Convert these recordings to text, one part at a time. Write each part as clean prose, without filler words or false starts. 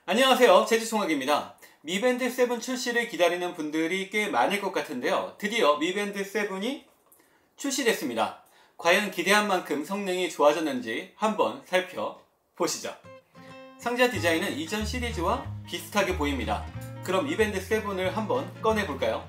안녕하세요, 제주총학입니다. 미밴드 7 출시를 기다리는 분들이 꽤 많을 것 같은데요. 드디어 미밴드 7이 출시됐습니다. 과연 기대한 만큼 성능이 좋아졌는지 한번 살펴보시죠. 상자 디자인은 이전 시리즈와 비슷하게 보입니다. 그럼 미밴드 7을 한번 꺼내볼까요?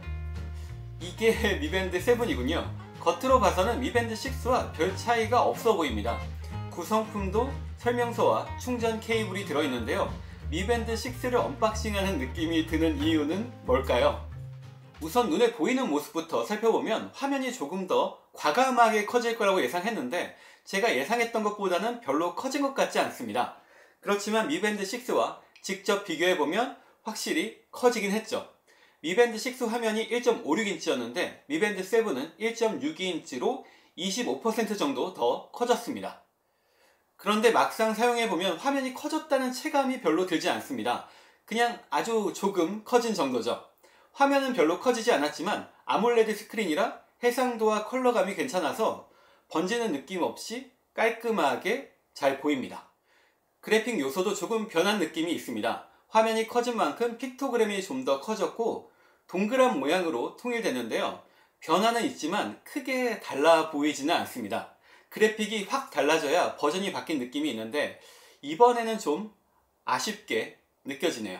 이게 미밴드 7이군요. 겉으로 봐서는 미밴드 6와 별 차이가 없어 보입니다. 구성품도 설명서와 충전 케이블이 들어있는데요. 미밴드 6를 언박싱하는 느낌이 드는 이유는 뭘까요? 우선 눈에 보이는 모습부터 살펴보면 화면이 조금 더 과감하게 커질 거라고 예상했는데 제가 예상했던 것보다는 별로 커진 것 같지 않습니다. 그렇지만 미밴드 6와 직접 비교해보면 확실히 커지긴 했죠. 미밴드 6 화면이 1.56인치였는데 미밴드 7은 1.62인치로 25% 정도 더 커졌습니다. 그런데 막상 사용해보면 화면이 커졌다는 체감이 별로 들지 않습니다. 그냥 아주 조금 커진 정도죠. 화면은 별로 커지지 않았지만 아몰레드 스크린이라 해상도와 컬러감이 괜찮아서 번지는 느낌 없이 깔끔하게 잘 보입니다. 그래픽 요소도 조금 변한 느낌이 있습니다. 화면이 커진 만큼 픽토그램이 좀 더 커졌고 동그란 모양으로 통일되는데요. 변화는 있지만 크게 달라 보이지는 않습니다. 그래픽이 확 달라져야 버전이 바뀐 느낌이 있는데 이번에는 좀 아쉽게 느껴지네요.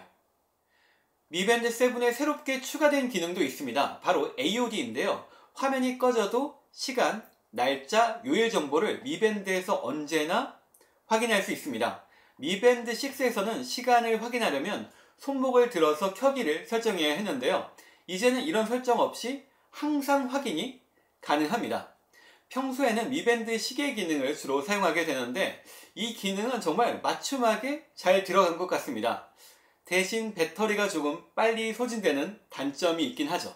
미밴드 7에 새롭게 추가된 기능도 있습니다. 바로 AOD인데요. 화면이 꺼져도 시간, 날짜, 요일 정보를 미밴드에서 언제나 확인할 수 있습니다. 미밴드 6에서는 시간을 확인하려면 손목을 들어서 켜기를 설정해야 했는데요. 이제는 이런 설정 없이 항상 확인이 가능합니다. 평소에는 미밴드 시계 기능을 주로 사용하게 되는데 이 기능은 정말 맞춤하게 잘 들어간 것 같습니다. 대신 배터리가 조금 빨리 소진되는 단점이 있긴 하죠.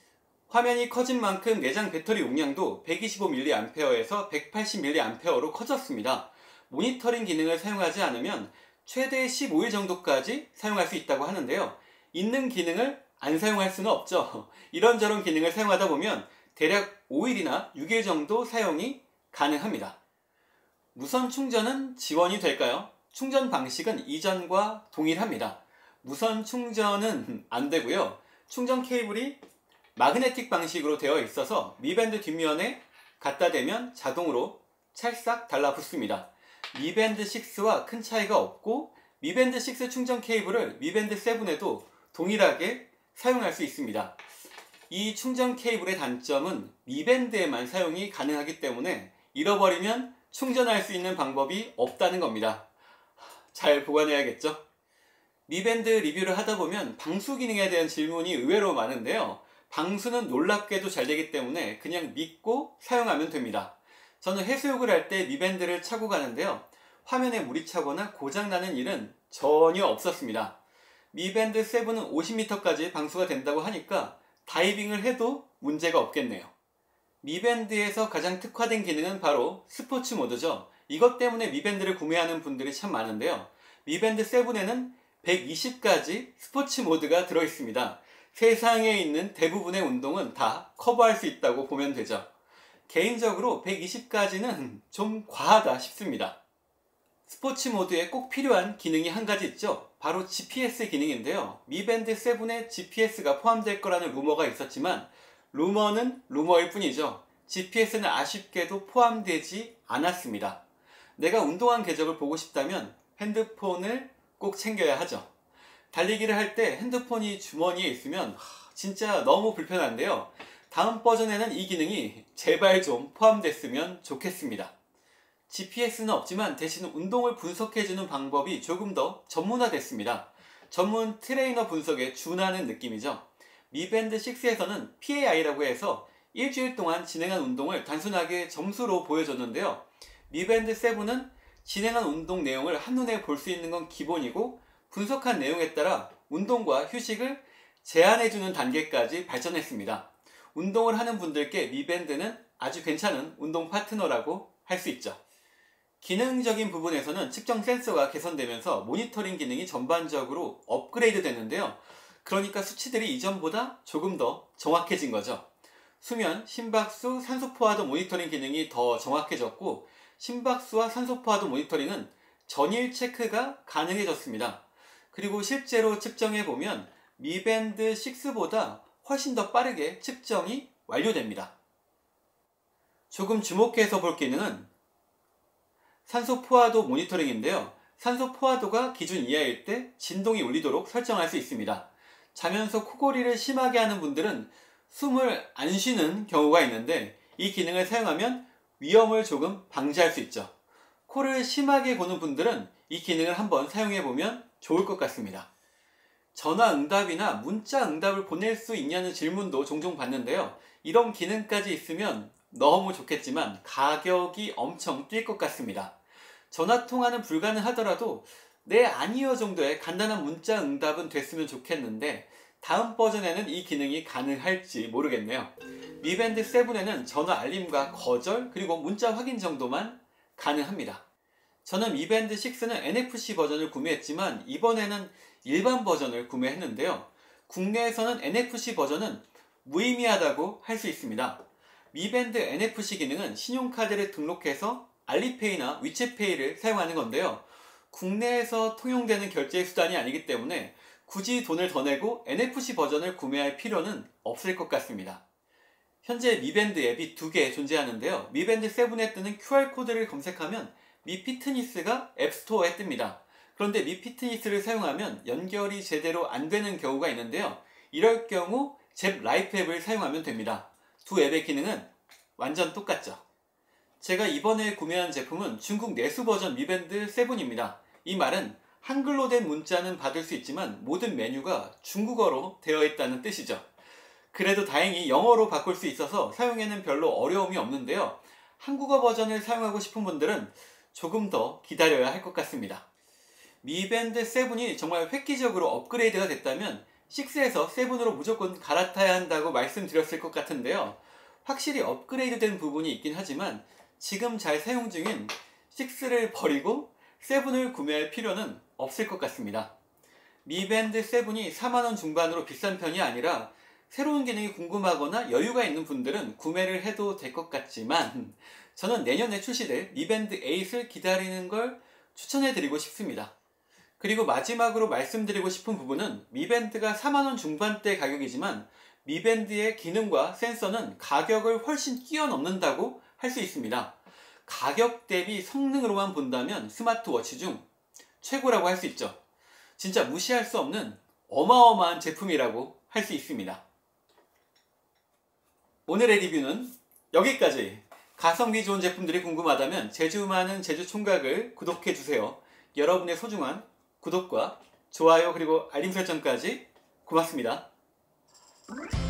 화면이 커진 만큼 내장 배터리 용량도 125mAh에서 180mAh로 커졌습니다. 모니터링 기능을 사용하지 않으면 최대 15일 정도까지 사용할 수 있다고 하는데요. 있는 기능을 안 사용할 수는 없죠. 이런저런 기능을 사용하다 보면 대략 5일이나 6일 정도 사용이 가능합니다. 무선 충전은 지원이 될까요? 충전 방식은 이전과 동일합니다. 무선 충전은 안 되고요. 충전 케이블이 마그네틱 방식으로 되어 있어서 미밴드 뒷면에 갖다 대면 자동으로 찰싹 달라붙습니다. 미밴드 6와 큰 차이가 없고 미밴드 6 충전 케이블을 미밴드 7에도 동일하게 사용할 수 있습니다. 이 충전 케이블의 단점은 미밴드에만 사용이 가능하기 때문에 잃어버리면 충전할 수 있는 방법이 없다는 겁니다. 잘 보관해야겠죠? 미밴드 리뷰를 하다 보면 방수 기능에 대한 질문이 의외로 많은데요. 방수는 놀랍게도 잘 되기 때문에 그냥 믿고 사용하면 됩니다. 저는 해수욕을 할 때 미밴드를 차고 가는데요. 화면에 물이 차거나 고장나는 일은 전혀 없었습니다. 미밴드 7은 50m까지 방수가 된다고 하니까 다이빙을 해도 문제가 없겠네요. 미밴드에서 가장 특화된 기능은 바로 스포츠 모드죠. 이것 때문에 미밴드를 구매하는 분들이 참 많은데요. 미밴드 7에는 120가지 스포츠 모드가 들어있습니다. 세상에 있는 대부분의 운동은 다 커버할 수 있다고 보면 되죠. 개인적으로 120가지는 좀 과하다 싶습니다. 스포츠 모드에 꼭 필요한 기능이 한 가지 있죠. 바로 GPS 기능인데요. 미밴드 7에 GPS가 포함될 거라는 루머가 있었지만 루머는 루머일 뿐이죠. GPS는 아쉽게도 포함되지 않았습니다. 내가 운동한 궤적을 보고 싶다면 핸드폰을 꼭 챙겨야 하죠. 달리기를 할 때 핸드폰이 주머니에 있으면 진짜 너무 불편한데요. 다음 버전에는 이 기능이 제발 좀 포함됐으면 좋겠습니다. GPS는 없지만 대신 운동을 분석해주는 방법이 조금 더 전문화됐습니다. 전문 트레이너 분석에 준하는 느낌이죠. 미밴드 6에서는 PAI라고 해서 일주일 동안 진행한 운동을 단순하게 점수로 보여줬는데요. 미밴드 7은 진행한 운동 내용을 한눈에 볼 수 있는 건 기본이고 분석한 내용에 따라 운동과 휴식을 제한해주는 단계까지 발전했습니다. 운동을 하는 분들께 미밴드는 아주 괜찮은 운동 파트너라고 할 수 있죠. 기능적인 부분에서는 측정 센서가 개선되면서 모니터링 기능이 전반적으로 업그레이드 됐는데요. 그러니까 수치들이 이전보다 조금 더 정확해진 거죠. 수면, 심박수, 산소 포화도 모니터링 기능이 더 정확해졌고 심박수와 산소 포화도 모니터링은 전일 체크가 가능해졌습니다. 그리고 실제로 측정해보면 미밴드 6보다 훨씬 더 빠르게 측정이 완료됩니다. 조금 주목해서 볼 기능은 산소 포화도 모니터링인데요. 산소 포화도가 기준 이하일 때 진동이 울리도록 설정할 수 있습니다. 자면서 코골이를 심하게 하는 분들은 숨을 안 쉬는 경우가 있는데 이 기능을 사용하면 위험을 조금 방지할 수 있죠. 코를 심하게 고는 분들은 이 기능을 한번 사용해보면 좋을 것 같습니다. 전화 응답이나 문자 응답을 보낼 수 있냐는 질문도 종종 받는데요. 이런 기능까지 있으면 너무 좋겠지만 가격이 엄청 뛸 것 같습니다. 전화통화는 불가능하더라도 네 아니요 정도의 간단한 문자 응답은 됐으면 좋겠는데 다음 버전에는 이 기능이 가능할지 모르겠네요. 미밴드 7에는 전화 알림과 거절 그리고 문자 확인 정도만 가능합니다. 저는 미밴드 6는 NFC 버전을 구매했지만 이번에는 일반 버전을 구매했는데요. 국내에서는 NFC 버전은 무의미하다고 할 수 있습니다. 미밴드 NFC 기능은 신용카드를 등록해서 알리페이나 위챗페이를 사용하는 건데요. 국내에서 통용되는 결제 수단이 아니기 때문에 굳이 돈을 더 내고 NFC 버전을 구매할 필요는 없을 것 같습니다. 현재 미밴드 앱이 2개 존재하는데요. 미밴드 7에 뜨는 QR코드를 검색하면 미피트니스가 앱스토어에 뜹니다. 그런데 미피트니스를 사용하면 연결이 제대로 안 되는 경우가 있는데요. 이럴 경우 잽 라이프 앱을 사용하면 됩니다. 두 앱의 기능은 완전 똑같죠. 제가 이번에 구매한 제품은 중국 내수 버전 미밴드 7입니다. 이 말은 한글로 된 문자는 받을 수 있지만 모든 메뉴가 중국어로 되어 있다는 뜻이죠. 그래도 다행히 영어로 바꿀 수 있어서 사용에는 별로 어려움이 없는데요. 한국어 버전을 사용하고 싶은 분들은 조금 더 기다려야 할 것 같습니다. 미밴드 7이 정말 획기적으로 업그레이드가 됐다면 6에서 7으로 무조건 갈아타야 한다고 말씀드렸을 것 같은데요. 확실히 업그레이드 된 부분이 있긴 하지만 지금 잘 사용 중인 6를 버리고 7을 구매할 필요는 없을 것 같습니다. 미밴드 7이 4만원 중반으로 비싼 편이 아니라 새로운 기능이 궁금하거나 여유가 있는 분들은 구매를 해도 될 것 같지만 저는 내년에 출시될 미밴드 8을 기다리는 걸 추천해드리고 싶습니다. 그리고 마지막으로 말씀드리고 싶은 부분은 미밴드가 4만원 중반대 가격이지만 미밴드의 기능과 센서는 가격을 훨씬 뛰어넘는다고 할 수 있습니다. 가격 대비 성능으로만 본다면 스마트워치 중 최고라고 할 수 있죠. 진짜 무시할 수 없는 어마어마한 제품이라고 할 수 있습니다. 오늘의 리뷰는 여기까지. 가성비 좋은 제품들이 궁금하다면 제주 많은 제주 총각을 구독해주세요. 여러분의 소중한 구독과 좋아요 그리고 알림 설정까지 고맙습니다.